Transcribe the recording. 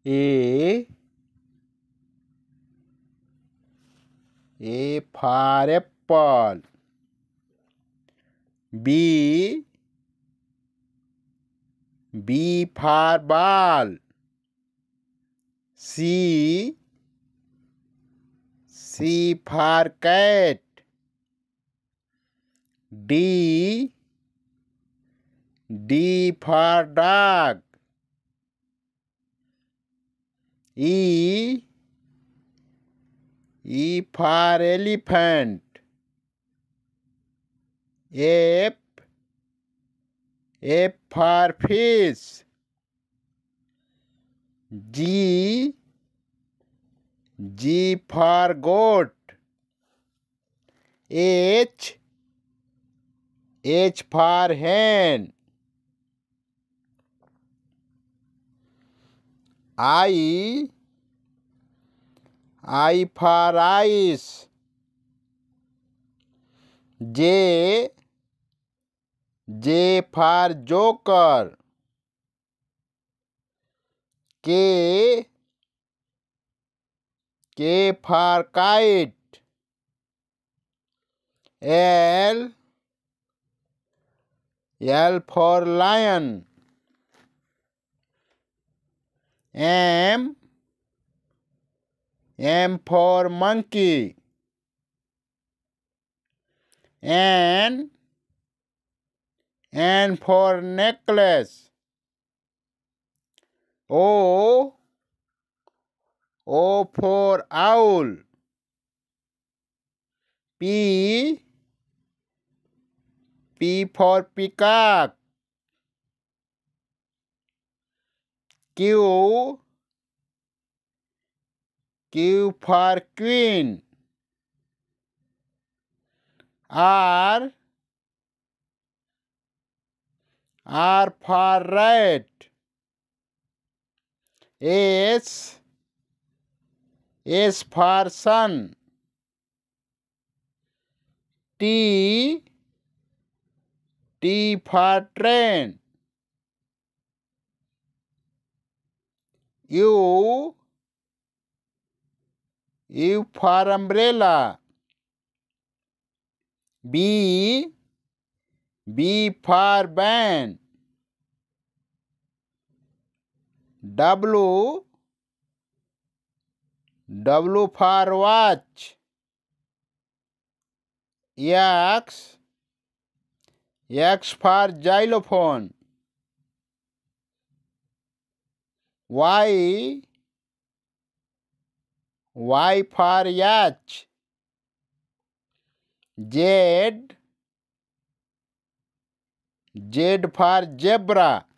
A for apple. B for ball. C for cat. D for dog. E for elephant. F for fish. G for goat. H for hen. I for ice. J for joker. K for kite. L for lion. M for monkey. N for necklace. O for owl. P for peacock. Q for queen. R for rat. S for sun. T for train. U for umbrella. B for band. W for watch. X for xylophone. Y for yacht. Z for zebra.